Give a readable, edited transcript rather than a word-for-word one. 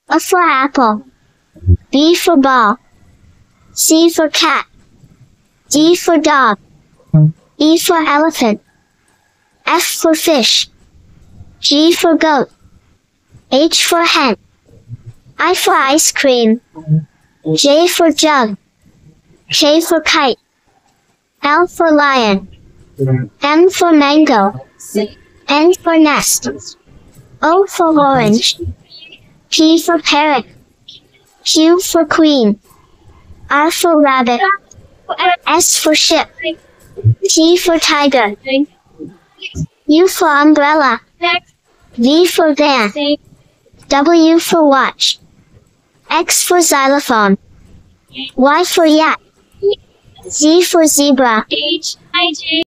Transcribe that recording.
A for apple. B for ball. C for cat. D for dog. E for elephant. F for fish. G for goat. H for hen. I for ice cream. J for jug. K for kite. L for lion. M for mango. N for nest. O for orange. P for parrot. Q for queen. R for rabbit. S for ship. T for tiger. U for umbrella. V for van. W for watch. X for xylophone. Y for yacht. Z for zebra.